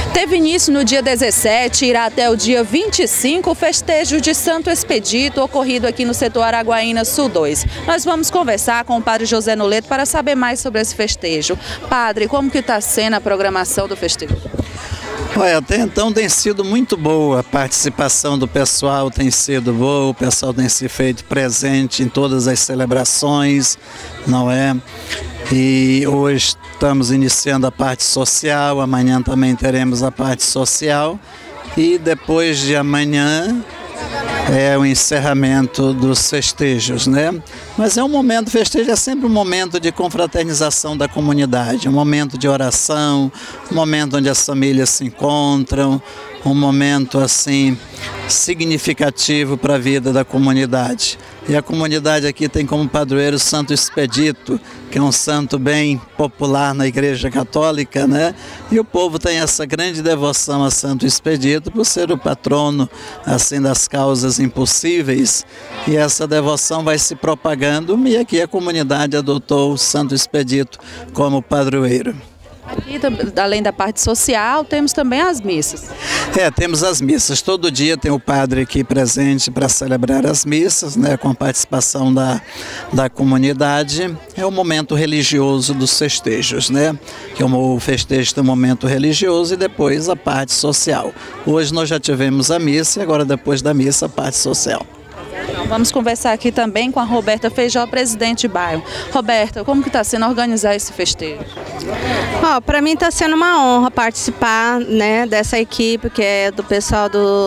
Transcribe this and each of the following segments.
Teve início no dia 17 e irá até o dia 25 o festejo de Santo Expedito, ocorrido aqui no setor Araguaína Sul 2. Nós vamos conversar com o padre José Noleto para saber mais sobre esse festejo. Padre, como que está sendo a programação do festejo? Olha, até então tem sido muito boa, a participação do pessoal tem sido boa, o pessoal tem se feito presente em todas as celebrações, não é? E hoje estamos iniciando a parte social, amanhã também teremos a parte social e depois de amanhã é o encerramento dos festejos, né? Mas é um momento, festejo é sempre um momento de confraternização da comunidade, um momento de oração, um momento onde as famílias se encontram, um momento assim significativo para a vida da comunidade. E a comunidade aqui tem como padroeiro Santo Expedito, que é um santo bem popular na Igreja Católica, né? E o povo tem essa grande devoção a Santo Expedito por ser o patrono assim das causas impossíveis. E essa devoção vai se propagando e aqui a comunidade adotou o Santo Expedito como padroeiro. Aqui, além da parte social, temos também as missas. Temos as missas. Todo dia tem o padre aqui presente para celebrar as missas, né, com a participação da comunidade. É o momento religioso dos festejos, né? Que o festejo tem um momento religioso e depois a parte social. Hoje nós já tivemos a missa e agora depois da missa a parte social. Vamos conversar aqui também com a Roberta Feijó, presidente de bairro. Roberta, como que está sendo organizar esse festejo? Para mim está sendo uma honra participar, né, dessa equipe que é do pessoal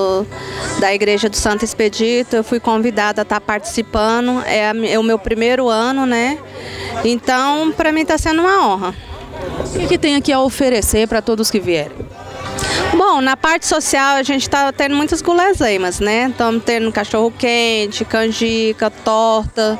da Igreja do Santo Expedito. Eu fui convidada a estar participando, é o meu primeiro ano, né? Então, para mim está sendo uma honra. O que tem aqui a oferecer para todos que vierem? Bom, na parte social a gente está tendo muitas guloseimas, né? Estamos tendo cachorro-quente, canjica, torta,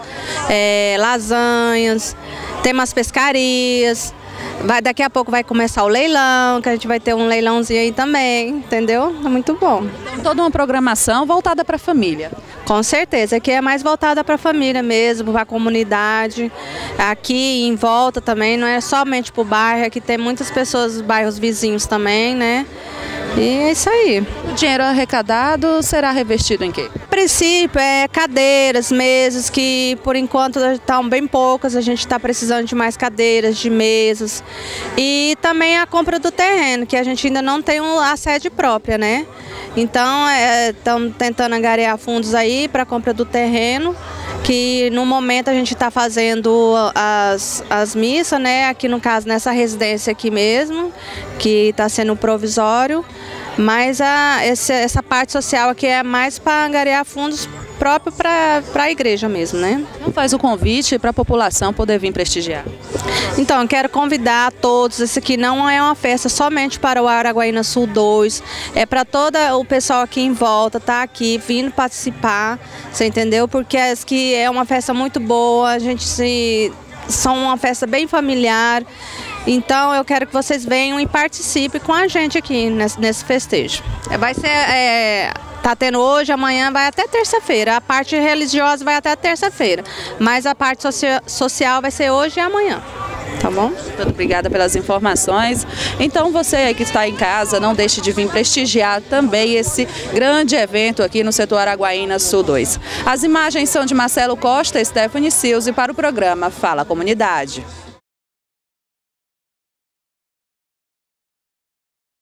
lasanhas, temos as pescarias. Daqui a pouco vai começar o leilão, que a gente vai ter um leilãozinho aí também, entendeu? É muito bom. Então, toda uma programação voltada para a família. Com certeza, aqui é mais voltada para a família mesmo, para a comunidade. Aqui em volta também, não é somente para o bairro, aqui tem muitas pessoas dos bairros vizinhos também, né? E é isso aí. O dinheiro arrecadado será revestido em quê? A princípio é cadeiras, mesas, que por enquanto estão bem poucas, a gente está precisando de mais cadeiras, de mesas. E também a compra do terreno, que a gente ainda não tem a sede própria, né? Então estamos tentando angariar fundos aí para a compra do terreno, que no momento a gente está fazendo as missas, né? Aqui no caso nessa residência aqui mesmo, que está sendo provisório, mas essa parte social aqui é mais para angariar fundos próprios para a igreja mesmo, né? Então faz o convite para a população poder vir prestigiar. Então, eu quero convidar a todos, esse aqui não é uma festa somente para o Araguaína Sul 2, é para todo o pessoal aqui em volta, tá aqui, vindo participar, você entendeu? Porque que é uma festa muito boa, são uma festa bem familiar, então eu quero que vocês venham e participem com a gente aqui nesse festejo. Vai ser... Tá tendo hoje, amanhã vai até terça-feira. A parte religiosa vai até terça-feira. Mas a parte social vai ser hoje e amanhã. Tá bom? Muito obrigada pelas informações. Então você aí que está em casa, não deixe de vir prestigiar também esse grande evento aqui no setor Araguaína Sul 2. As imagens são de Marcelo Costa e Stephanie Silze para o programa Fala Comunidade.